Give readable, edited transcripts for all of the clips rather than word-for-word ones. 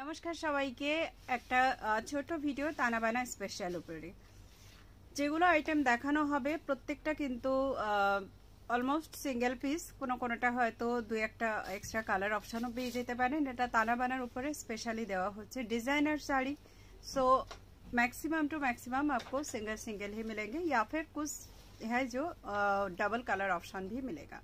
নমস্কার সবাইকে একটা ছোট ভিডিও তানাবানা স্পেশাল উপরে যেগুলো আইটেম দেখানো হবে প্রত্যেকটা কিন্তু অলমোস্ট সিঙ্গেল পিস কোনোটা হয়তো দুই একটা এক্সট্রা কালার অপশনও পেয়ে যেতে পারেন। এটা তানাবানার উপরে স্পেশালি দেওয়া হচ্ছে designer sari. So maximum to maximum आपको सिंगल सिंगल ही मिलेंगे या फिर कुछ है जो डबल कलर ऑप्शन भी मिलेगा।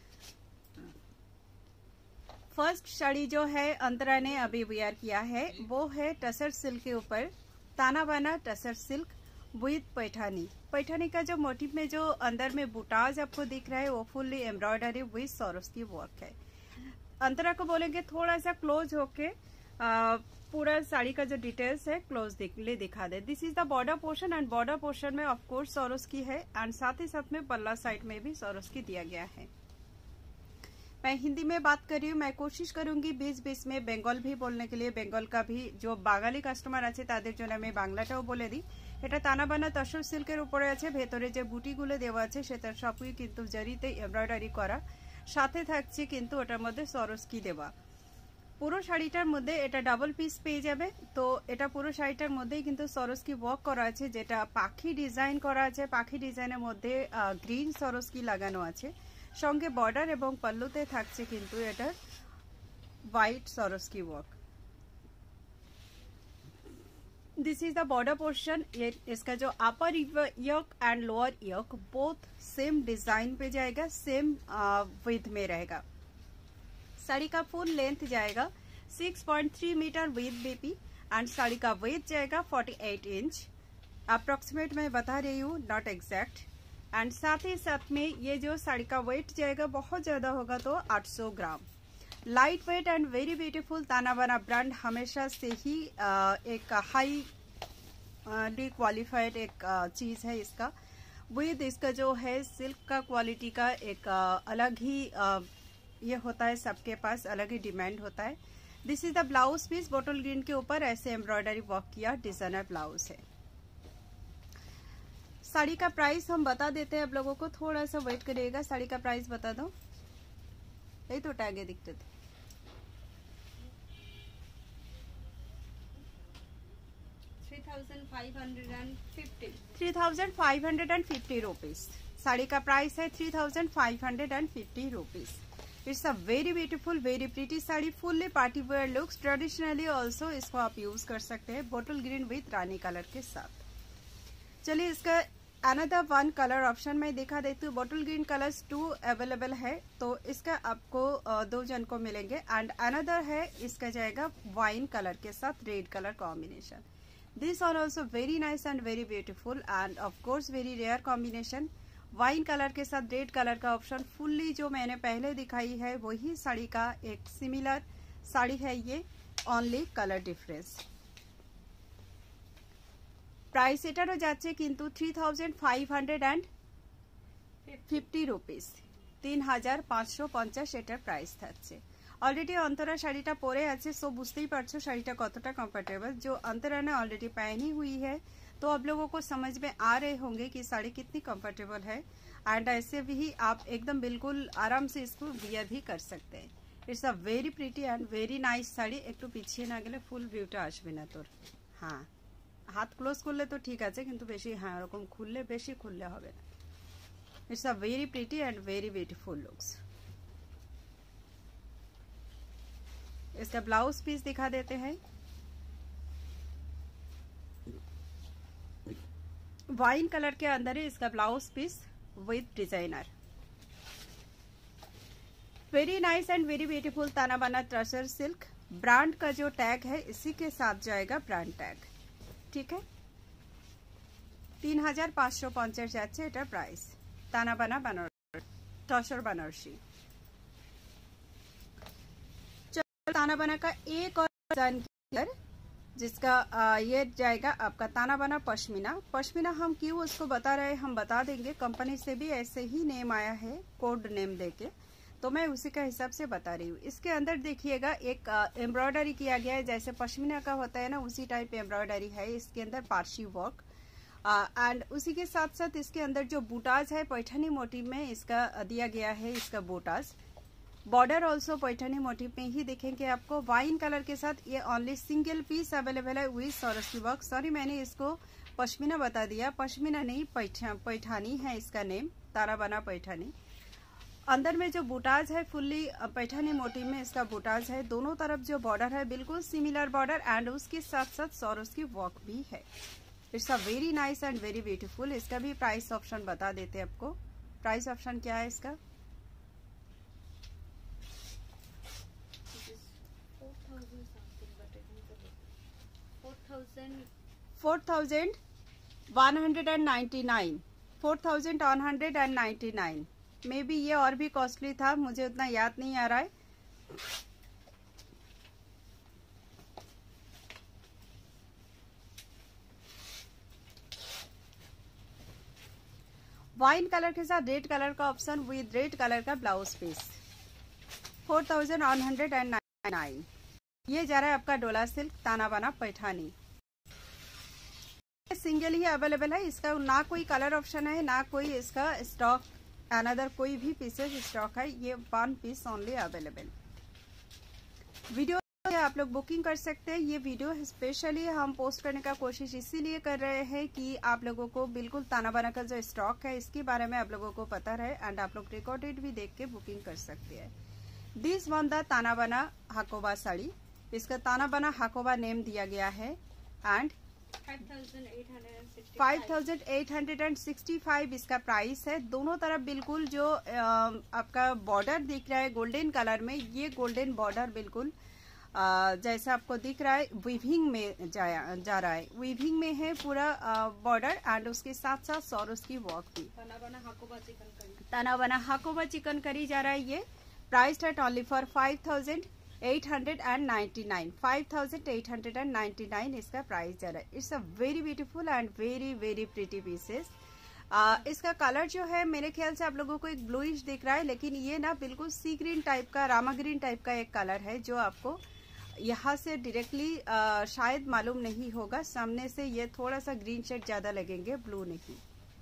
फर्स्ट साड़ी जो है अंतरा ने अभी वेयर किया है वो है टसर सिल्क के ऊपर तानाबाना टसर सिल्क विद पैठानी। पैठानी का जो मोटिव में जो अंदर में बूटाज आपको दिख रहा है वो fully embroidery with Swarovski work है। अंतरा को बोलेंगे थोड़ा सा क्लोज होके पूरा साड़ी का जो डिटेल्स है क्लोज दिखा दे। This is the border portion and border portion में ऑफ कोर्स सरोस्की है एंड साथ ही साथ में पल्ला साइड में भी सरोस्की दिया गया है। मैं हिंदी में बात कर रही हूँ, मैं कोशिश करूंगी बीच बीच में बेंगल भी बोलने के लिए। बेंगल का भी जो बांगाली कास्टमार আছে তাদের জন্য আমি বাংলাটাও বলে দিই। এটা তানাবানা তসর সিল্কের উপরে আছে, ভেতরে যে বুটিগুলো দেওয়া আছে সেটা সবই কিন্তু জরিতে এমব্রয়ডারি করা, সাথে থাকছে কিন্তু ওটার মধ্যে সরস্কি দেওয়া। পুরো শাড়িটার মধ্যে এটা ডাবল পিস পেয়ে যাবে। তো এটা পুরো শাড়িটার মধ্যেই কিন্তু সরস্কি ওয়ার্ক করা আছে, যেটা পাখি ডিজাইন করা আছে। পাখি ডিজাইনের মধ্যে গ্রিন সরস্কি লাগানো আছে, সঙ্গে বর্ডার এবং পল্লুতে থাকছে কিন্তু এটা white Swarovski work. This is the border portion. इसका जो अपर यक एंड लोअर यक बोथ सेम डिजाइन पे जाएगा, सेम विथ में रहेगा। साड़ी का फुल लेंथ जाएगा 6.3 metre with BP and sari का वेट जाएगा 48 इंच अप्रोक्सीमेट मैं बता रही हूँ, नॉट एग्जैक्ट। एंड साथ ही साथ में ये जो साड़ी का वेट जाएगा बहुत ज्यादा होगा तो 800 gram. Light weight and very beautiful. Tanabana brand हमेशा से ही एक हाई क्वालिफाइड एक चीज है इसका। विद इसका जो है सिल्क का क्वालिटी का एक अलग ही ये होता है, सबके पास अलग ही डिमांड होता है। This is the blouse piece. Bottle green के ऊपर ऐसे एम्ब्रॉयडरी वर्क किया डिजाइनर ब्लाउज है। साड़ी का प्राइस हम बता देते हैं आप लोगों को, थोड़ा सा वेट करिएगा। साड़ी का प्राइस बता दो, यही तो टैगे दिखते थे। 3,550 रुपीज साड़ी का प्राइस है। 3,550 rupees. It's a very beautiful very pretty sari, fully party wear looks. Traditionally also इसको आप यूज कर सकते हैं bottle green with Rani colour के साथ। चलिए इसका अनदर वन कलर ऑप्शन में दिखा देती हूँ। बोटल ग्रीन कलर्स 2 अवेलेबल है, तो इसका आपको 2 जन को मिलेंगे। एंड अनदर है इसका जाएगा वाइन कलर के साथ red colour combination. This are also very nice and very beautiful and of course very rare combination. Wine colour के साथ रेड कलर का ऑप्शन फुल्ली जो मैंने पहले दिखाई है वही साड़ी का एक सिमिलर साड़ी है ये, ओनली कलर डिफरेंस। प्राइस एटारो जाच्छे किन्तु 3,550 रुपीज। 3,550 एटार प्राइस थाकছে। অলরেডি अंतरा শাড়িটা পরে আছে, सो বুঝতেই পারছো শাড়িটা কতটা कंफर्टेबल। जो अंतरा ने ऑलरेडी पहनी हुई है तो आप लोगों को समझ में आ रहे होंगे कि साड़ी कितनी कंफर्टेबल है। एंड ऐसे भी आप एकदम बिल्कुल आराम से इसको वियर भी कर सकते हैं। It's a very pretty and very nice sari. একটু পিছিয়ে না গেলে ফুল ভিউটা আসবে না তোর। হ্যাঁ, হাত ক্লোজ করলে তো ঠিক আছে, কিন্তু বেশি হ্যাঁ এরকম খুললে বেশি খুললে হবে না। It's a very pretty and very beautiful looks. इसका ब्लाउज पीस दिखा देते हैं। वाइन कलर के अंदर है इसका blouse piece with designer. Very nice and very beautiful Tanabana tussar silk. Brand का जो टैग है इसी के साथ जाएगा ब्रांड टैग, ठीक है। 3,550 যাচ্ছে এটা प्राइस। तानाबाना बनारसी टसर बनारसी। तानाबाना का एक और डिजाइन जिसका ये जाएगा आपका तानाबाना पश्मीना। पश्मीना हम क्यों उसको बता रहे हैं, हम बता देंगे। कंपनी से भी ऐसे ही नेम आया है, कोड नेम देके, तो मैं उसी का हिसाब से बता रही हूँ। इसके अंदर देखिएगा एक एम्ब्रॉयडरी किया गया है, जैसे पश्मीना का होता है ना उसी टाइप एम्ब्रॉयडरी है इसके अंदर, पारसी वर्क। एंड उसी के साथ साथ इसके अंदर जो बूटाज है पैठानी मोटिव में इसका दिया गया है, इसका बूटाज बॉर्डर ऑल्सो पैठनी मोटिव में ही दिखेंगे आपको। वाइन कलर के साथ ये ओनली सिंगल पीस अवेलेबल है विद सौरस्की वर्क। सॉरी, मैंने इसको पश्मीना बता दिया, पश्मीना नहीं, पैठानी है इसका नेम, ताना बना पैठानी। अंदर में जो बूटाज है फुल्ली पैठानी मोटिव में इसका बूटाज है। दोनों तरफ जो बॉर्डर है बिल्कुल सिमिलर बॉर्डर एंड उसके साथ साथ सौरस्की वर्क भी है। It's a very nice and very beautiful. इसका भी प्राइस ऑप्शन बता देते हैं आपको। प्राइस ऑप्शन क्या है इसका? 4,199 4,199। मे बी ये और भी कॉस्टली था, मुझे उतना याद नहीं आ रहा है। वाइन कलर के साथ रेड कलर का ऑप्शन विद रेड कलर का ब्लाउज पीस 4,199। ये जा रहा है आपका डोला सिल्क ताना बाना पैठानी। सिंगल ही अवेलेबल है, इसका ना कोई कलर ऑप्शन है ना कोई इसका स्टॉक अनदर कोई भी पीसेस स्टॉक है। ये 1 पीस ओनली अवेलेबल। वीडियो आप लोग बुकिंग कर सकते हैं। ये वीडियो स्पेशली हम पोस्ट करने का कोशिश इसीलिए कर रहे हैं कि आप लोगों को बिल्कुल ताना बाना का जो स्टॉक है इसके बारे में आप लोगों को पता रहे एंड आप लोग रिकॉर्डेड भी देख के बुकिंग कर सकते हैं। दिस वन द ताना बाना हाकोबा साड़ी। इसका ताना बाना हाकोबा नेम दिया गया है एंड 5,865 इसका प्राइस है। दोनों तरफ बिल्कुल जो आपका बॉर्डर दिख रहा है गोल्डन कलर में, ये गोल्डन बॉर्डर बिल्कुल जैसा आपको दिख रहा है वीविंग में जा रहा है। वीविंग में है पूरा बॉर्डर एंड उसके साथ साथ सौरस की वर्क भी। ताना बना हाकोबा चिकन करी जा रहा है। ये प्राइस एट ओनली फॉर 5,899 5,899 इसका प्राइस जा रहा है। It's a very beautiful and very very pretty pieces. इसका कलर जो है मेरे ख्याल से आप लोगों को एक ब्लूइश दिख रहा है, लेकिन ये ना बिल्कुल सी ग्रीन टाइप का, रामा ग्रीन टाइप का एक कलर है जो आपको यहाँ से डायरेक्टली शायद मालूम नहीं होगा। सामने से ये थोड़ा सा ग्रीन शेड ज्यादा लगेंगे, ब्लू नहीं।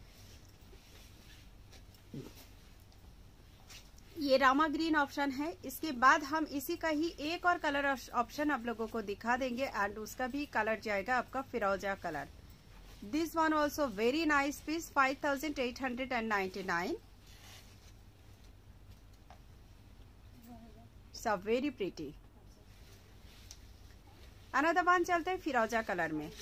ये रामा ग्रीन ऑप्शन है। इसके बाद हम इसी का ही एक और कलर ऑप्शन आप लोगों को दिखा देंगे एंड उसका भी कलर जाएगा आपका फिरोजा colour. This one also very nice piece 5,899। So very pretty. Another one चलते हैं फिरोजा कलर में।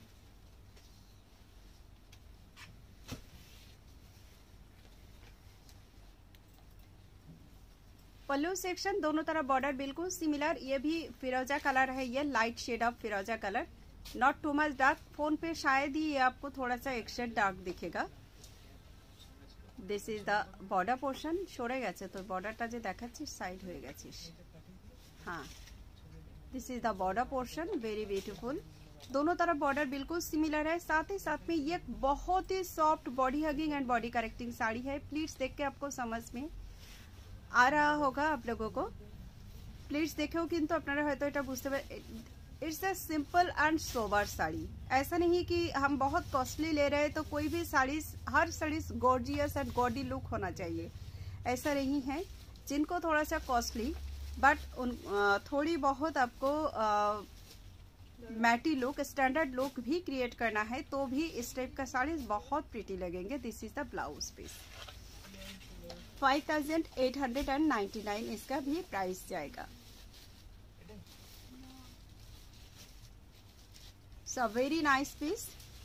पल्लू सेक्शन दोनों तरफ बॉर्डर बिल्कुल सिमिलर। ये भी फिरोजा कलर है, ये लाइट शेड ऑफ फिरोजा colour, not too much dark. Phone पे शायद ही ये आपको थोड़ा सा एक शेड डार्क दिखेगा। This is the border portion. সরে গেছে তো বর্ডারটা যে দেখাচ্ছিস সাইড হয়ে গেছিস। हाँ, this is the border portion, very beautiful. दोनों तरफ बॉर्डर बिल्कुल सिमिलर है। साथ ही साथ में ये बहुत ही soft body hugging and body correcting sari है। प्लीज देख के आपको समझ में आ रहा होगा आप लोगों को। प्लीज देखो किंतु अपनारा হয়তো এটা বুঝতে পারে। It's a simple and sober sari. ऐसा नहीं कि हम बहुत कॉस्टली ले रहे हैं तो कोई भी साड़ी, हर sari gorgeous and gaudy look होना चाहिए, ऐसा नहीं है। जिनको थोड़ा सा कॉस्टली बट थोड़ी बहुत आपको मैटी लुक, स्टैंडर्ड लुक भी क्रिएट करना है तो भी इस टाइप का साड़ी बहुत प्रिटी लगेंगे। This is the blouse piece 5,899 इसका भी प्राइस जाएगा। So very nice piece.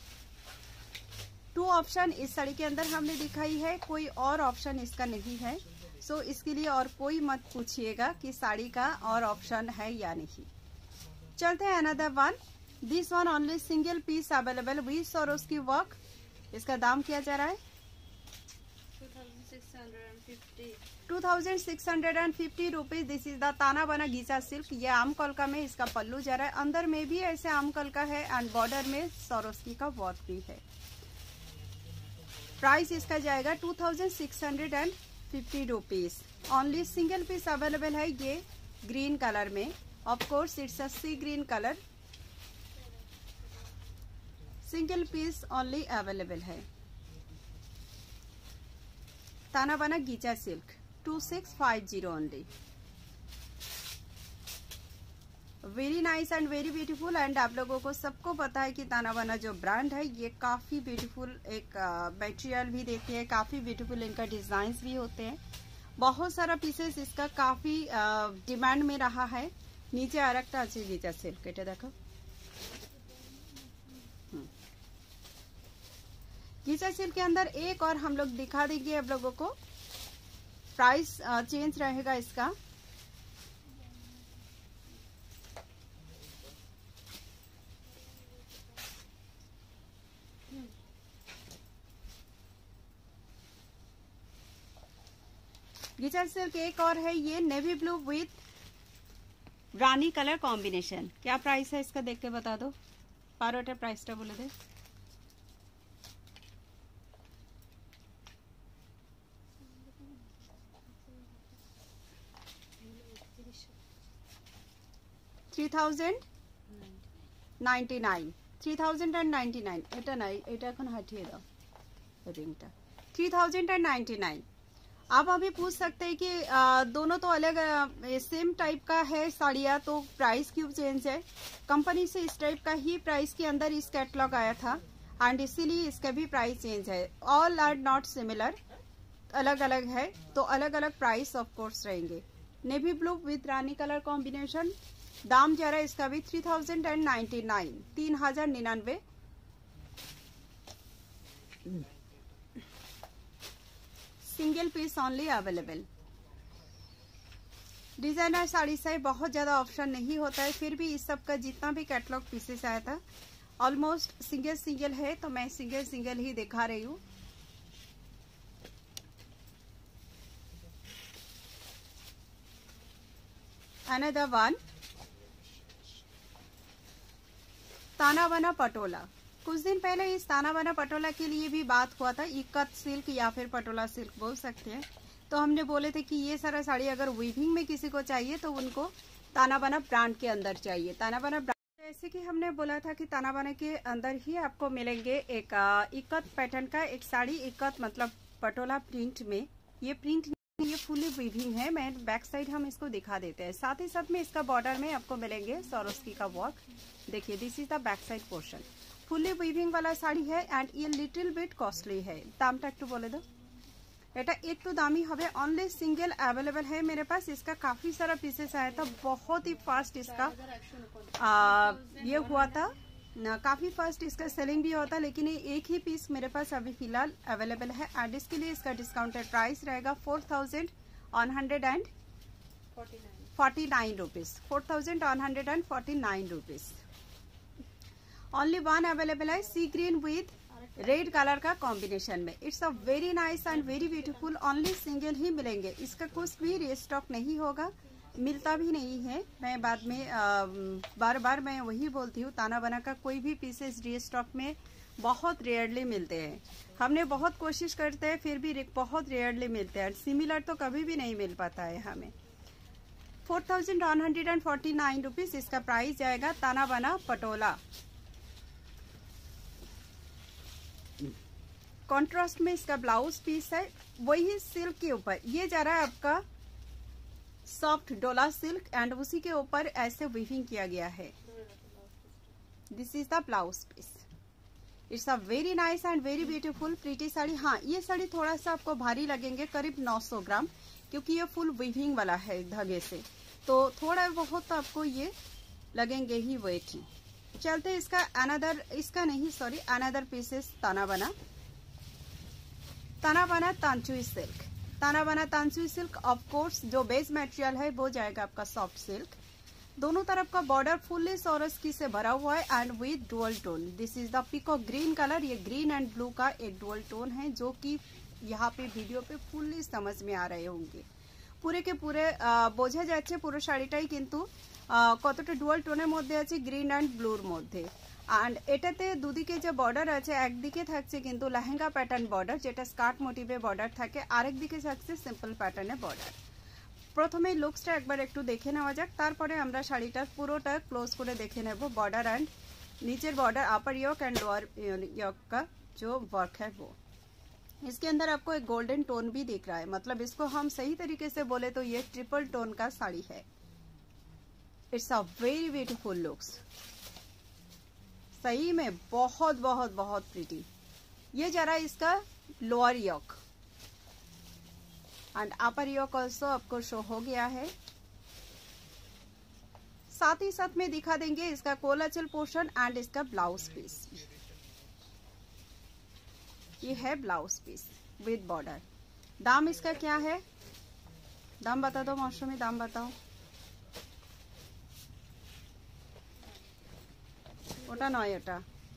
2 option इस साड़ी के अंदर हमने दिखाई है, कोई और ऑप्शन इसका नहीं है। सो इसके लिए और कोई मत पूछिएगा कि साड़ी का और ऑप्शन है या नहीं। चलते हैं another one. This one only single piece available with Swarovski work. इसका दाम क्या जा रहा है? 2,650 रुपीज। दिस इज द ताना बना गीचा सिल्क। ये आम कलका में इसका पल्लू जा रहा है। अंदर में भी ऐसे आम कलका है एंड बॉर्डर में सौरस्की का वर्क भी है। प्राइस इसका जाएगा 2,650 rupees. Only single piece available है ये ग्रीन कलर में। Of course it's a sea green colour. Single piece only available है। Tana Bana ghicha silk 2650 only. Very nice and very beautiful. And आप लोगों को सबको पता है कि ताना बाना जो ब्रांड है ये काफी ब्यूटीफुल एक मटेरियल भी देती है, काफी ब्यूटीफुल इनका डिजाइन भी होते हैं। बहुत सारा पीसेस इसका काफी डिमांड में रहा है। नीचे आरेकटा আছে গিচা সিল্ক, এটা দেখো गीचा सिल्क के अंदर एक और हम लोग दिखा देंगे आप लोगों को। प्राइस चेंज रहेगा इसका। गीचा सिल्क एक और है, ये navy blue with Rani colour combination. क्या प्राइस है इसका देख के बता दो, पारोटा प्राइसटा बोले दे। $3099 3099। এটা নাই, এটা এখন हटिए दाओ रिंगटा। 3099। आप अभी पूछ सकते हैं कि दोनों तो अलग सेम टाइप का है साड़ियाँ, तो प्राइस क्यों चेंज है। कंपनी से इस टाइप का ही प्राइस के अंदर इस कैटलॉग आया था एंड इसीलिए इसका भी प्राइस चेंज है। ऑल आर नॉट सिमिलर, अलग अलग है तो अलग अलग प्राइस ऑफ कोर्स रहेंगे। Navy blue with Rani colour combination. दाम जा रहा है इसका भी 3099, 3099। Single piece only available. Designer sari से बहुत ज्यादा ऑप्शन नहीं होता है, फिर भी इस सब का जितना भी कैटलॉग पीसेस आया था ऑलमोस्ट सिंगल सिंगल है, तो मैं सिंगल सिंगल ही दिखा रही हूँ। अनदर वन ताना बाना पटोला। कुछ दिन पहले इस ताना बाना पटोला के लिए भी बात हुआ था, इक्कत सिल्क या फिर पटोला सिल्क बोल सकते हैं। तो हमने बोले थे कि ये सारा साड़ी अगर वीविंग में किसी को चाहिए तो उनको ताना बाना ब्रांड के अंदर चाहिए। ताना बाना ब्रांड जैसे कि हमने बोला था कि ताना बाना के अंदर ही आपको मिलेंगे एक इक्कत पैटर्न का एक साड़ी। इक्कत मतलब पटोला प्रिंट में, ये प्रिंट ये फुली वीविंग है। मैं बैक साइड हम इसको दिखा देते हैं। साथ ही साथ में इसका बॉर्डर में आपको मिलेंगे सरोस्की का वर्क। देखिए this is the back side portion. Fully weaving वाला साड़ी है एंड ये लिटिल बिट कॉस्टली है। दामटा একটু বলে দাও। এটা একটু দামি হবে। ओनली सिंगल अवेलेबल है मेरे पास। इसका काफी सारा पीसेस आया था, बहुत ही फास्ट इसका ये हुआ था ना, काफी फास्ट इसका सेलिंग भी होता, लेकिन ये एक ही पीस मेरे पास अभी फिलहाल अवेलेबल है एंड इसके लिए इसका डिस्काउंटेड प्राइस रहेगा 4149 rupees. 4149 rupees. Only one available है, sea green with red colour का कॉम्बिनेशन में। It's a very nice and very beautiful. Only single ही मिलेंगे, इसका कुछ भी रीस्टॉक नहीं होगा, मिलता भी नहीं है। मैं बाद में बार बार मैं वही बोलती हूँ, ताना बाना का कोई भी पीसेस रीस्टॉक में बहुत रेयरली मिलते हैं। हमने बहुत कोशिश करते हैं फिर भी बहुत रेयरली मिलते हैं, सिमिलर तो कभी भी नहीं मिल पाता है हमें। 4149 रुपीज इसका प्राइस जाएगा। ताना बाना पटोला कॉन्ट्रास्ट में इसका ब्लाउज पीस है, वही सिल्क के ऊपर ये जा रहा है आपका सॉफ्ट डोला सिल्क एंड उसी के ऊपर ऐसे वीविंग किया गया है। This is the blouse piece. It's a very nice and very beautiful pretty sari. हाँ ये साड़ी थोड़ा सा आपको भारी लगेंगे, करीब 900 ग्राम, क्योंकि ये फुल वीविंग वाला है धागे से, तो थोड़ा बहुत आपको ये लगेंगे ही वेट। चलते इसका अनदर पीसेस ताना Bana Tanchoi silk. Tana Bana Tanchoi silk of course जो बेस मटेरियल है वो जाएगा आपका सॉफ्ट सिल्क। दोनों तरफ का बॉर्डर फुल्ली सौरस्की से भरा हुआ है and with dual tone. This is the peacock green colour. ये ग्रीन एंड ब्लू का एक डुअल टोन है जो कि यहाँ पे वीडियो पे फुल्ली समझ में आ रहे होंगे। पूरे के पूरे बोझा যাচ্ছে পুরো শাড়িটাই কিন্তু কতটা ডুয়াল টোনের মধ্যে আছে, গ্রিন এন্ড ব্লুর মধ্যে। एंड এটাতে দুদিকে যে বর্ডার আছে, একদিকে থাকছে কিন্তু লেহেঙ্গা প্যাটার্ন বর্ডার যেটা স্কার্ট মোটিভে বর্ডার থাকে, আরেক দিকে থাকছে সিম্পল প্যাটার্নে বর্ডার। প্রথমে লুকসটা একবার একটু দেখে নেওয়া যাক, তারপরে আমরা শাড়িটার পুরোটা ক্লোজ করে দেখে নেব বর্ডার एंड नीचे border upper yoke and lower yoke का जो वर्क है वो। इसके अंदर आपको एक गोल्डन टोन भी दिख रहा है, मतलब इसको हम सही तरीके से बोले तो ये ट्रिपल टोन का साड़ी है। It's a very beautiful looks, सही में बहुत बहुत बहुत प्रीटी। ये जरा इसका lower yoke and upper yoke also आपको शो हो गया है। साथ ही साथ में दिखा देंगे इसका कोलाचल पोर्शन एंड इसका ब्लाउज पीस। ये है ब्लाउज पीस विद बॉर्डर। दाम इसका क्या है, दाम बता दो मौसमी, दाम बताओ। ওটা নয়, এটা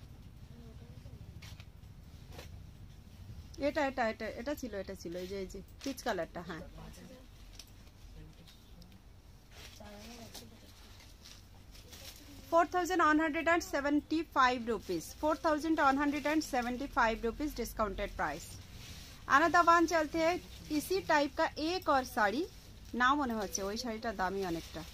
এটা এটা এটা এটা ছিল, এটা ছিল এই যে পিচ কালারটা। হ্যাঁ, 4,175 rupees, 4,175 rupees discounted price. Another one चलते हैं इसी टाइप का एक और साड़ी, नाम মনে হচ্ছে ওই শাড়িটার দামই অনেকটা।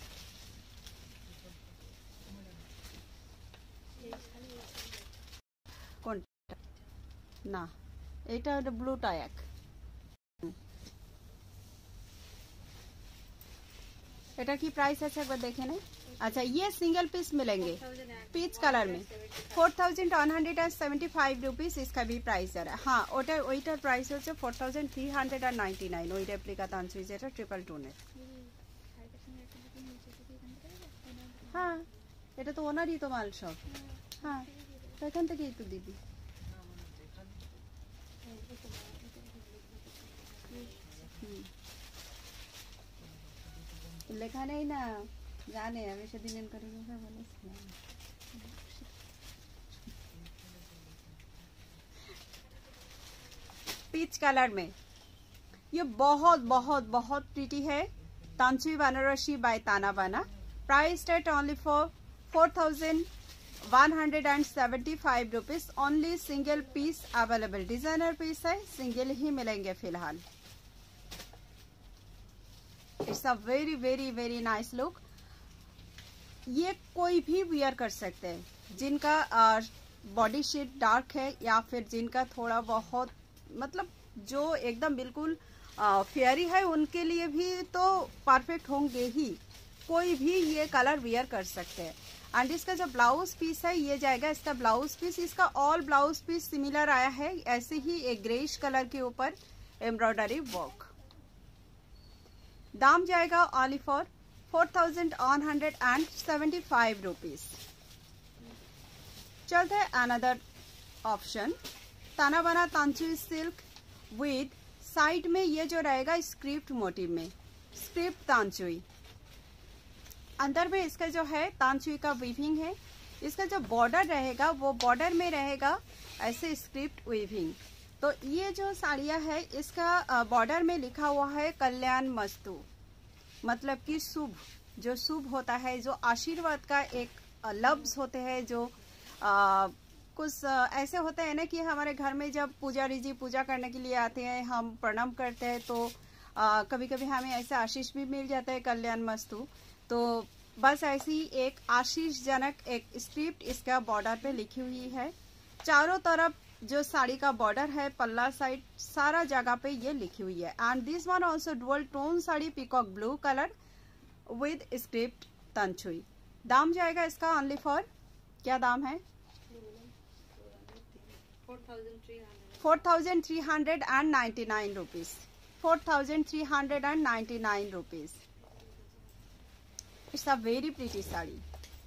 কোনটা না, এটা ব্লুটা এক। এটা কি प्राइस আছে একবার দেখে নেই। अच्छा, ये सिंगल पीस मिलेंगे पीच कलर में 4,175 रुपीस इसका भी प्राइस है। हाँ, ওইটার প্রাইস হচ্ছে 4,399। ওই রেপ্লিকা তানসুই যেটা 222 এর। হ্যাঁ, এটা তো ওনারই তো মাল সব। হ্যাঁ, তো এখান থেকেই তো দিবি। লেখা নেই না, জানে আমি সেদিন করে বলেছিলাম। पीच कलर में ये बहुत बहुत बहुत प्रीटी है। तानसुई बनारसी बाय ताना बाना। Price at only for 4,175 rupees. Only single piece available. Designer piece है, सिंगल ही मिलेंगे फिलहाल। It's a very very very nice look. ये कोई भी वियर कर सकते हैं, जिनका बॉडी शेड डार्क है या फिर जिनका थोड़ा बहुत मतलब जो एकदम बिल्कुल फेयरी है, उनके लिए भी तो परफेक्ट होंगे ही। कोई भी ये कलर वियर कर सकते हैं। एंड इसका जो ब्लाउज पीस है ये जाएगा इसका ब्लाउज पीस। इसका ऑल ब्लाउज पीस सिमिलर आया है, ऐसे ही एक ग्रेइश कलर के ऊपर एम्ब्रॉयडरी वर्क। दाम जाएगा ओनली फॉर 4,175 रुपीज। चलते हैं अनदर ऑप्शन, ताना बाना तानसुई सिल्क विद साइड में ये जो रहेगा स्क्रिप्ट मोटिव में, स्क्रिप्ट तानसुई। अंदर में इसका जो है तानसुई का वीविंग है। इसका जो बॉर्डर रहेगा वो बॉर्डर में रहेगा ऐसे स्क्रिप्ट वीविंग। तो ये जो साड़ियाँ है इसका बॉर्डर में लिखा हुआ है कल्याण मस्तु, मतलब कि शुभ, जो शुभ होता है, जो आशीर्वाद का एक लफ्ज होते हैं, जो कुछ ऐसे होते हैं ना कि हमारे घर में जब पुजारी जी पूजा करने के लिए आते हैं, हम प्रणाम करते हैं, तो कभी कभी हमें ऐसे आशीष भी मिल जाता है कल्याण मस्तु। तो बस ऐसी एक आशीष जनक एक स्क्रिप्ट इसका बॉर्डर पे लिखी हुई है। चारों तरफ जो साड़ी का बॉर्डर है, पल्ला साइड, सारा जगह पे ये लिखी हुई है। And this one also dual tone sari, peacock blue colour with script Tanchoi. दाम जाएगा इसका ओनली फॉर, क्या दाम है, 4,399 rupees. 4,399 rupees. It's a very pretty sari.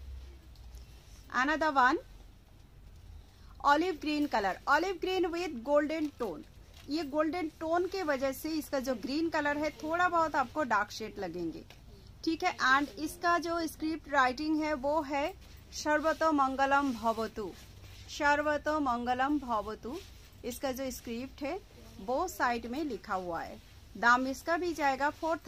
Another one olive green colour, olive green with golden tone. ये गोल्डन टोन के वजह से इसका जो ग्रीन कलर है थोड़ा बहुत आपको डार्क शेड लगेंगे, ठीक है। एंड इसका जो स्क्रिप्ट राइटिंग है वो है सर्वतो मंगलम भवतु, सर्वतो मंगलम भवतु। इसका जो स्क्रिप्ट है वो साइड में लिखा हुआ है। दाम इसका भी जाएगा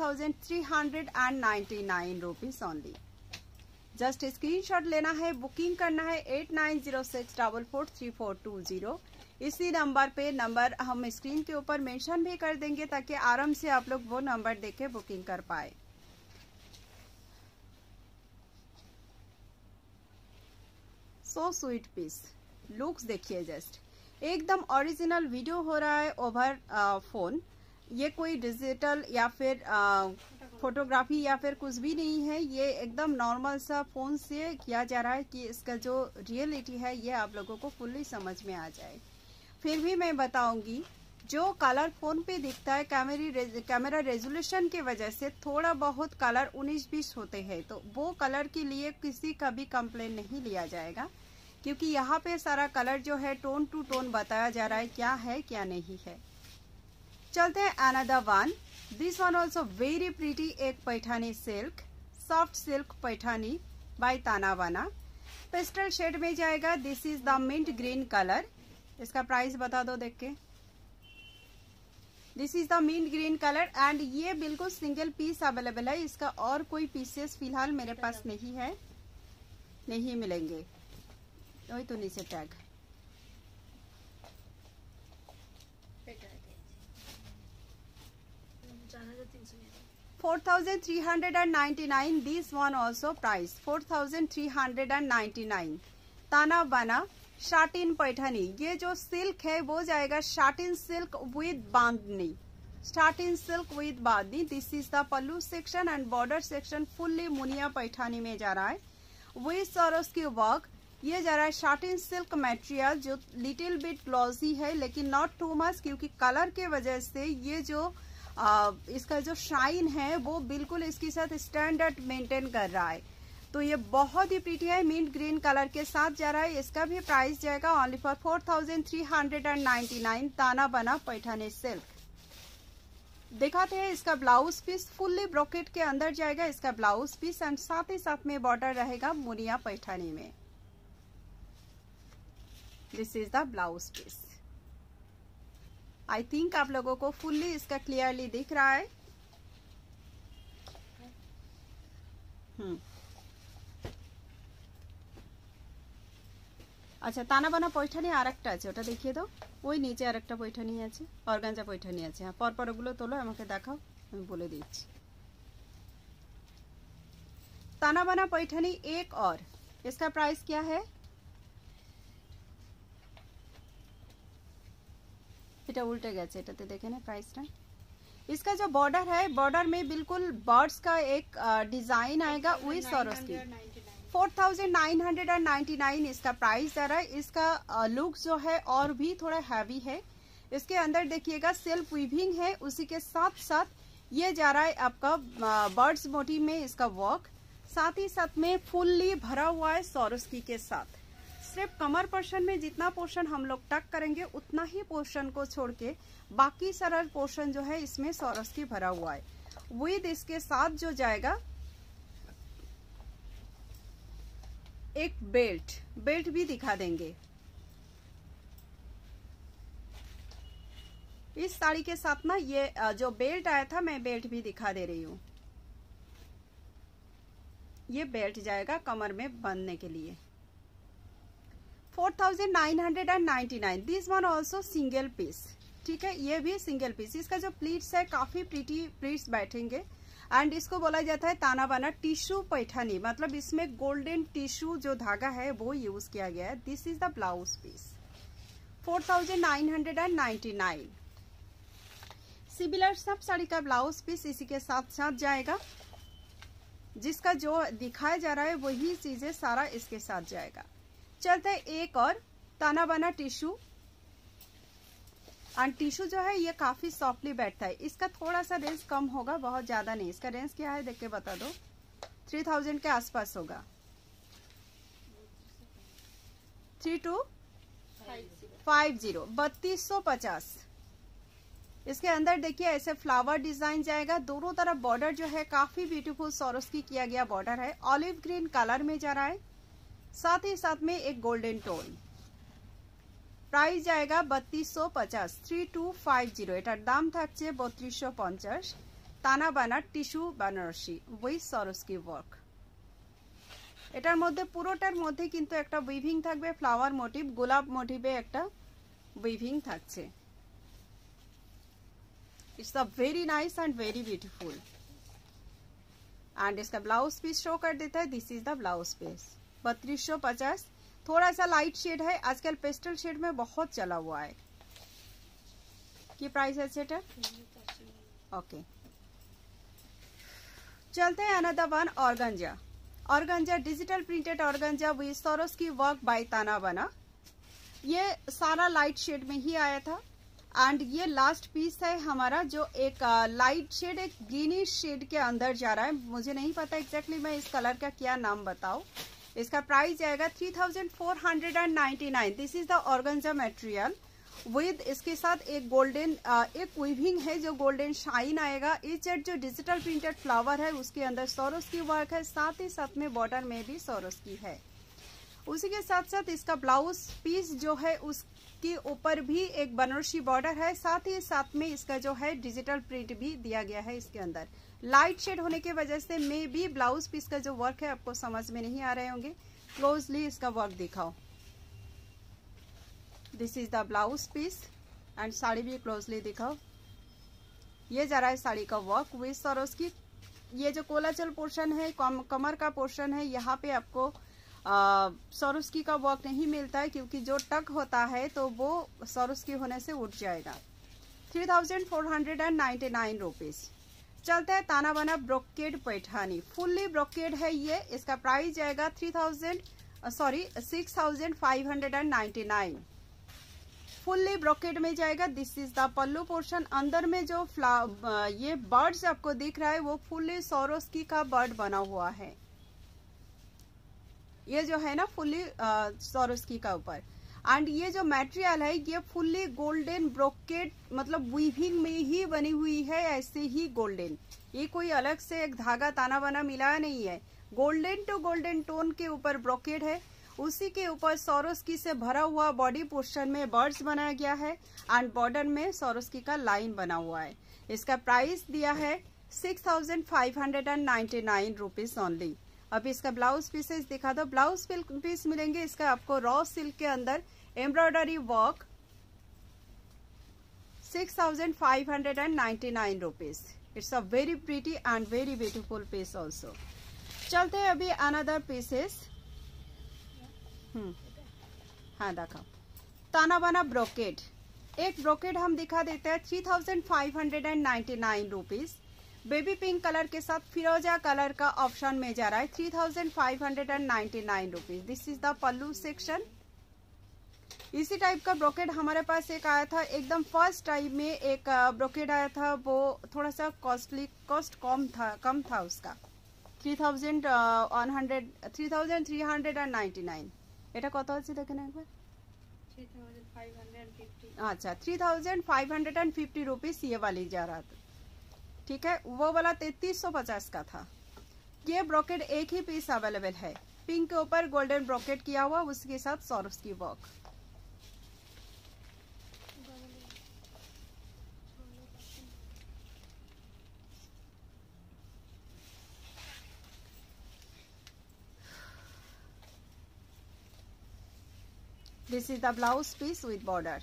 4,399 रुपीज ओनली। जस्ट स्क्रीनशॉट लेना है, बुकिंग करना है 8906443420। इसी नंबर पे, नंबर हम स्क्रीन के ऊपर मेंशन भी कर देंगे ताकि आराम से आप लोग वो नंबर देके बुकिंग कर पाए। सो स्वीट पीस, लुक्स देखिए, जस्ट एकदम ओरिजिनल वीडियो हो रहा है ओवर फोन। ये कोई डिजिटल या फिर फोटोग्राफी या फिर कुछ भी नहीं है, ये एकदम नॉर्मल सा फोन से किया जा रहा है कि इसका जो रियलिटी है ये आप लोगों को फुल्ली समझ में आ जाए। फिर भी मैं बताऊंगी, जो कलर फोन पे दिखता है कैमरा रेजोल्यूशन की वजह से थोड़ा बहुत कलर 19-20 होते हैं, तो वो कलर के लिए किसी का भी कंप्लेन नहीं लिया जाएगा, क्योंकि यहाँ पे सारा कलर जो है टोन टू टोन बताया जा रहा है क्या है क्या नहीं है। चलते हैं another one, this one also very pretty, एक Paithani silk, soft silk Paithani by Tana Bana, pastel shade में जाएगा। This is the mint green colour. इसका प्राइस बता दो देख के। This is the mint green colour and ये बिल्कुल सिंगल पीस अवेलेबल है, इसका और कोई पीसेस फिलहाल मेरे पास नहीं है, नहीं मिलेंगे। वही तो नीचे tag 4,399। This one also price 4,399। Tana बाना शाटिन पैठानी, ये जो सिल्क है वो जाएगा satin silk with bandhani, satin silk with bandhani. This is the pallu section and border section fully Muniya Paithani में जा रहा है विद सरोस की वर्क। ये जा रहा है शाटिन सिल्क मटेरियल जो लिटिल बिट ग्लॉसी है लेकिन नॉट टू मच, क्योंकि कलर के वजह से ये जो इसका जो शाइन है वो बिल्कुल इसके साथ स्टैंडर्ड मेंटेन कर रहा है। तो ये बहुत ही प्रीटी है, मिंट ग्रीन कलर के साथ जा रहा है। इसका भी प्राइस जाएगा ओनली फॉर 4,399। ताना बना पैठानी सिल्क। दिखाते हैं इसका ब्लाउज पीस, फुल्ली ब्रोकेट के अंदर जाएगा इसका ब्लाउज पीस एंड साथ ही साथ में बॉर्डर रहेगा मुनिया पैठानी में। This is the blouse piece. I think आप लोगों को फुल्ली इसका क्लियरली दिख रहा है। আচ্ছা, তানা বানা পয়ঠানি আরেকটা আছে, ওটা দেখিয়ে দাও। ওই নিচে আরেকটা পয়ঠানি আছে, অর্গানজা পয়ঠানি আছে। হ্যাঁ, পরপর ওগুলো তোলো, আমাকে দেখাও, আমি বলে দিচ্ছি। ताना बाना पैठानी एक और, इसका प्राइस क्या है? এটা উল্টে গেছে, এটাতে দেখে না प्राइसটা। इसका जो बॉर्डर है, बॉर्डर में बिल्कुल बर्ड्स का एक डिजाइन आएगा विद सरोस्की। 4,999 इसका प्राइस आ रहा है। इसका लुक जो है और भी थोड़ा हैवी है। इसके अंदर देखिएगा सेल्फ वीविंग है, उसी के साथ साथ ये जा रहा है आपका बर्ड्स मोटिव में इसका वर्क, साथ ही साथ में फुल्ली भरा हुआ है सरोस्की के साथ। सिर्फ कमर पोर्शन में जितना पोर्शन हम लोग टक करेंगे उतना ही पोर्शन को छोड़ के बाकी सारा पोर्शन जो है इसमें सरोस्की भरा हुआ है। विद इसके साथ जो जाएगा एक बेल्ट भी दिखा देंगे। इस साड़ी के साथ ना ये जो बेल्ट आया था, मैं बेल्ट भी दिखा दे रही हूँ। ये बेल्ट जाएगा कमर में बांधने के लिए। 4,999। This one also single piece, ठीक है, ये भी सिंगल पीस। इसका जो प्लीट्स है काफी प्रीटी प्लीट्स बैठेंगे एंड इसको बोला जाता है ताना बाना टिश्यू पैठानी, मतलब इसमें गोल्डन टिश्यू जो धागा है वो यूज किया गया है। This is the blouse piece. 4,999। Similar सब साड़ी का ब्लाउज पीस इसी के साथ साथ जाएगा। जिसका जो दिखाया जा रहा है वही चीजें सारा इसके साथ जाएगा। चलते हैं एक और, ताना बाना टिश्यू। एंड टिश्यू जो है ये काफी सॉफ्टली बैठता है। इसका थोड़ा सा रेंज कम होगा, बहुत ज्यादा नहीं। इसका रेंज क्या है देख के बता दो। 3,000 के आसपास होगा। 3250, 3250। इसके अंदर देखिए ऐसे फ्लावर डिजाइन जाएगा। दोनों तरफ बॉर्डर जो है काफी ब्यूटीफुल सरोस्की किया गया बॉर्डर है। ऑलिव ग्रीन कलर में जा रहा है, साथ ही साथ में एक गोल्डन टोन। प्राइस जाएगा 3250, 3250। এটার দাম থাকছে 3250। Tana Bana tissue Benarasi with Swarovski work. এটার মধ্যে পুরোটার মধ্যে কিন্তু একটা উইভিং থাকবে, ফ্লাওয়ার মোটিভ, গোলাপ মোটিভে একটা উইভিং থাকছে। It's a very nice and very beautiful. And इसका ब्लाउज पीस शो कर देता है। This is the blouse piece. 3250। थोड़ा सा लाइट शेड है, आजकल पेस्टल शेड में बहुत चला हुआ है। কি প্রাইস আছে এটা? ওকে, चलते हैं another one organza. Organza digital printed organza with Swarovski work by Tana Bana. ये सारा लाइट शेड में ही आया था एंड ये लास्ट पीस है हमारा, जो एक लाइट शेड एक ग्रीनिश शेड के अंदर जा रहा है। मुझे नहीं पता एग्जैक्टली मैं इस कलर का क्या नाम बताऊं। इसका प्राइस आएगा 3499। This is the organza material with, इसके साथ एक गोल्डन एक वीविंग है जो गोल्डन शाइन आएगा। इस जो डिजिटल प्रिंटेड फ्लावर है उसके अंदर स्वरोस्की वर्क है, साथ ही साथ में बॉर्डर में भी स्वरोस्की है। उसी के साथ साथ इसका ब्लाउज पीस जो है उसके ऊपर भी एक बनारसी बॉर्डर है, साथ ही साथ में इसका जो है डिजिटल प्रिंट भी दिया गया है। इसके अंदर लाइट शेड होने की वजह से मे भी ब्लाउज पीस का जो वर्क है आपको समझ में नहीं आ रहे होंगे। क्लोजली इसका वर्क दिखाओ। This is the blouse piece and sari भी क्लोजली दिखाओ। ये जा रहा है साड़ी का वर्क विद स्वरोस्की। ये जो कोलाचल पोर्शन है, कमर का पोर्शन है, यहाँ पे आपको स्वरोस्की का वर्क नहीं मिलता है क्योंकि जो टक होता है तो वो स्वरोस्की होने से उठ जाएगा। 3499 रुपीज। चलते हैं ताना बाना ब्रोकेड पैठानी। फुल्ली ब्रोकेड है ये। इसका प्राइस जाएगा 6599। फुल्ली ब्रोकेड में जाएगा। This is the pallu portion. अंदर में जो ये बर्ड्स आपको दिख रहा है वो फुल्ली स्वरोस्की का बर्ड बना हुआ है। ये जो है ना फुल्ली स्वरोस्की का ऊपर। एंड ये जो मटेरियल है ये फुल्ली गोल्डन ब्रोकेड, मतलब वीविंग में ही बनी हुई है, ऐसे ही गोल्डन। ये कोई अलग से एक धागा ताना बाना मिलाया नहीं है। गोल्डन टू गोल्डन टोन के ऊपर ब्रोकेड है, उसी के ऊपर स्वरोस्की से भरा हुआ बॉडी पोर्शन में बर्ड्स बनाया गया है एंड बॉर्डर में स्वरोस्की का लाइन बना हुआ है। इसका प्राइस दिया है 6599 रुपीज ओनली। अब इसका ब्लाउज पीसेस दिखा दो। ब्लाउज पीस मिलेंगे इसका आपको रॉ सिल्क के अंदर embroidery work 6599 rupees. It's a very pretty and very beautiful piece also. चलते हैं अभी अनदर पीसेस। हाँ देखो, ताना बाना ब्रोकेड। एक ब्रोकेड हम दिखा देते हैं 3599 रुपीज। बेबी पिंक कलर के साथ फिरोजा कलर का ऑप्शन में जा रहा है 3599 rupees. This is the pallu section. इसी टाइप का ब्रोकेड हमारे पास एक आया था, एकदम फर्स्ट टाइम में एक ब्रोकेड आया था, वो थोड़ा सा कॉस्ट कम था उसका 3399। এটা কত আছে দেখেন একবার। 3550। अच्छा 3550 रुपीज ये वाली जा रहा था। ठीक है, वो वाला 3350 का था। ये ब्रोकेड एक ही पीस अवेलेबल है। पिंक के ऊपर गोल्डन ब्रोकेड किया हुआ, उसके साथ Swarovski work. This is the blouse piece with border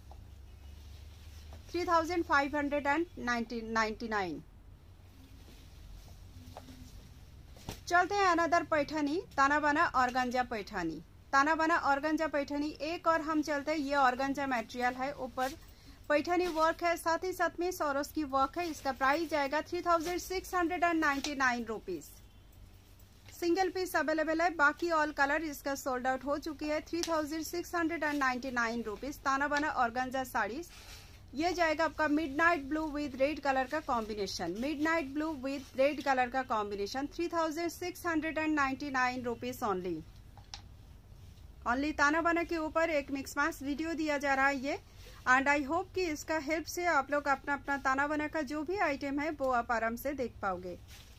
3599। चलते हैं अनदर पैठानी, ताना बाना ऑर्गेंजा पैठानी। ताना बाना ऑर्गेंजा पैठानी एक और हम चलते हैं। ये ऑर्गेंजा मटेरियल है, ऊपर पैठानी वर्क है, साथ ही साथ में स्वरोस्की वर्क है। इसका प्राइस जाएगा 3699 रुपीज। सिंगल पीस अवेलेबल है, बाकी ऑल कलर इसका सोल्ड आउट हो चुकी है। 3699 रुपीज। ताना बाना ऑर्गेंजा साड़ीज। ये जाएगा आपका midnight blue with red colour का combination. Midnight blue with red colour का combination 3699 rupees only. Only Tana Bana के ऊपर एक मिक्स मैच वीडियो दिया जा रहा है ये। एंड आई होप कि इसका हेल्प से आप लोग अपना अपना ताना बाना का जो भी आइटम है वो आप आराम से देख पाओगे।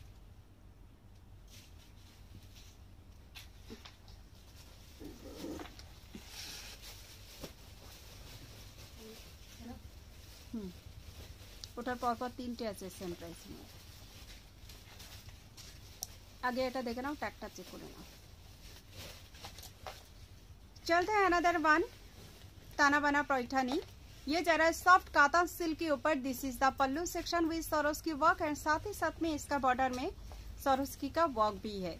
ওটার পরপর তিনটে আছে সেম প্রাইস নিয়ে। আগে এটা দেখে নাও, ট্যাগটা চেক করে নাও। चलते हैं अनदर वन, ताना बाना पैठानी। ये जा रहा है सॉफ्ट काता सिल्क के ऊपर। This is the pallu section with Swarovski work and साथ ही साथ में इसका बॉर्डर में स्वरोस्की का वर्क भी है।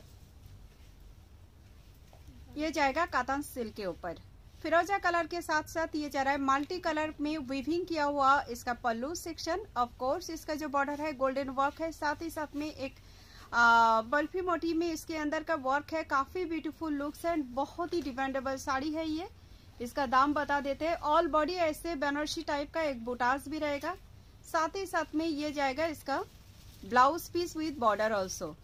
ये जाएगा काता सिल्क के ऊपर। फिरोजा कलर के साथ साथ ये जा रहा है मल्टी कलर में वीविंग किया हुआ इसका पल्लू सेक्शन। ऑफ कोर्स इसका जो बॉर्डर है गोल्डन वर्क है, साथ ही साथ में एक बल्फी मोटिव में इसके अंदर का वर्क है, काफी ब्यूटीफुल लुक्स है, बहुत ही डिपेंडेबल साड़ी है ये। इसका दाम बता देते हैं। ऑल बॉडी ऐसे बनारसी टाइप का एक बुटास भी रहेगा, साथ ही साथ में ये जाएगा इसका blouse piece with border also.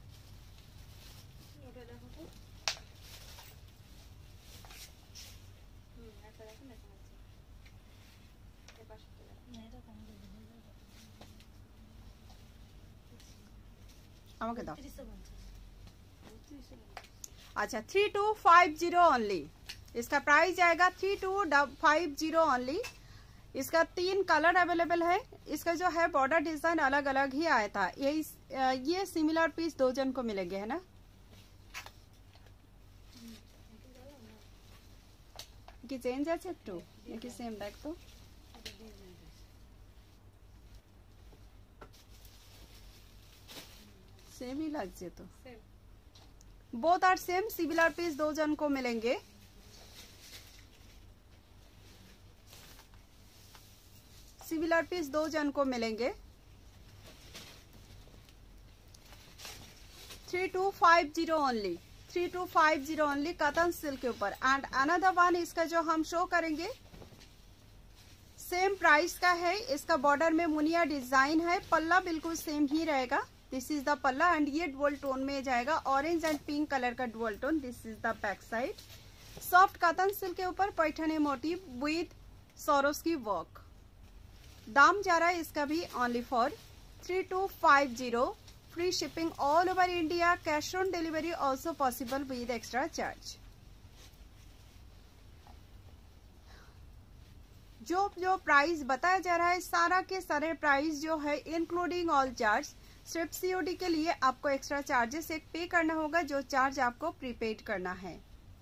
अच्छा 3250 ओनली, इसका प्राइस जाएगा 3250 ओनली। इसका 3 कलर अवेलेबल है। इसका जो है बॉर्डर डिजाइन अलग अलग ही आया था। ये सिमिलर पीस 2 जन को मिलेंगे, है ना? कि चेंज আছে একটু নাকি সেম দেখ তো? सेम ही লাগছে तो। Both are same, similar piece 2 जन को मिलेंगे। सिमिलर पीस 2 जन को मिलेंगे। 3250 ओनली, 3250 ओनली कॉटन सिल्क के ऊपर। एंड अनदर वन इसका जो हम शो करेंगे सेम प्राइस का है। इसका बॉर्डर में मुनिया डिजाइन है, पल्ला बिल्कुल सेम ही रहेगा। This is the palla and ये डुअल टोन में जाएगा, ऑरेंज एंड पिंक कलर का dual tone. This is the back side. Soft cotton silk के ऊपर Paithani motif with Swarovski work. दाम जा रहा है इसका भी only for 3250। Free shipping all over India, cash on delivery also possible with extra charge. जो प्राइस बताया जा रहा है सारा के सारे प्राइस जो है इंक्लूडिंग ऑल चार्ज। सिर्फ सीओडी के लिए आपको एक्स्ट्रा चार्जेस एक पे करना होगा, जो चार्ज आपको प्रीपेड करना है।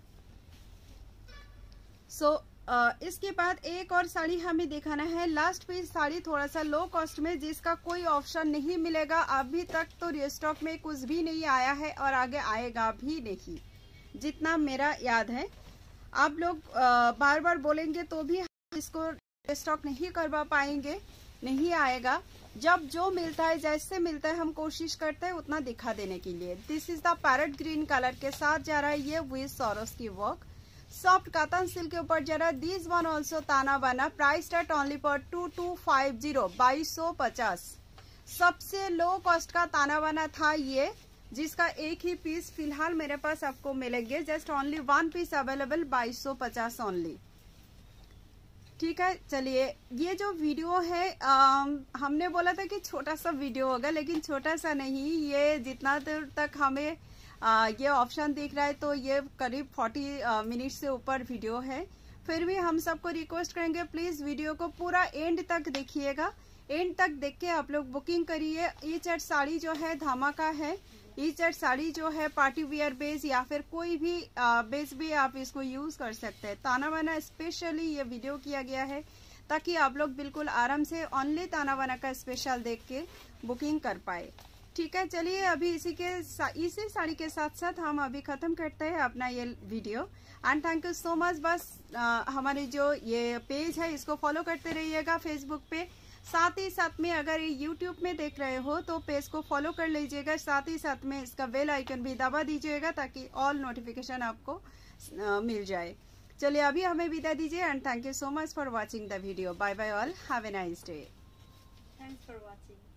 इसके बाद एक और साड़ी हमें दिखाना है। लास्ट पीस साड़ी थोड़ा सा लो कॉस्ट में, जिसका कोई ऑप्शन नहीं मिलेगा। अभी तक तो रिस्टॉक में कुछ भी नहीं आया है और आगे आएगा भी नहीं, जितना मेरा याद है। आप लोग बार बार बोलेंगे तो भी इसको रिस्टॉक नहीं करवा पाएंगे, नहीं आएगा। जब जो मिलता है, जैसे मिलता है, हम कोशिश करते हैं उतना दिखा देने के लिए। This is the parrot green colour के साथ जा रहा है ये with Swarovski work. Soft cotton silk के ऊपर जा रहा है। दिस वन ऑल्सो ताना बाना। Price start only for 2250, 2250। सबसे लो कॉस्ट का ताना बाना था ये, जिसका एक ही पीस फिलहाल मेरे पास आपको मिलेंगे। Just only 1 piece available, 2250 only. ठीक है, चलिए ये जो वीडियो है हमने बोला था कि छोटा सा वीडियो होगा, लेकिन छोटा सा नहीं। ये जितना देर तक हमें ये ऑप्शन दिख रहा है तो ये करीब 40 मिनट से ऊपर वीडियो है। फिर भी हम सबको रिक्वेस्ट करेंगे प्लीज वीडियो को पूरा एंड तक देखिएगा। एंड तक देख के आप लोग बुकिंग करिए। ये चट साड़ी जो है धमाका है। ये चट साड़ी जो है पार्टी वियर बेस या फिर कोई भी बेस भी आप इसको यूज कर सकते हैं। ताना बाना स्पेशली ये वीडियो किया गया है ताकि आप लोग बिल्कुल आराम से ओनली ताना बाना का स्पेशल देख के बुकिंग कर पाए। ठीक है, चलिए अभी इसी साड़ी के साथ साथ हम अभी खत्म करते हैं अपना ये video. And thank you so much. बस हमारे जो ये पेज है इसको फॉलो करते रहिएगा फेसबुक पे। साथ ही साथ में अगर ये यूट्यूब में देख रहे हो तो पेज को फॉलो कर लीजिएगा। साथ ही साथ में इसका बेल आइकन भी दबा दीजिएगा ताकि ऑल नोटिफिकेशन आपको मिल जाए। चलिए अभी हमें विदा दीजिए and thank you so much for watching the video. Bye bye all, have a nice day. Thanks for watching.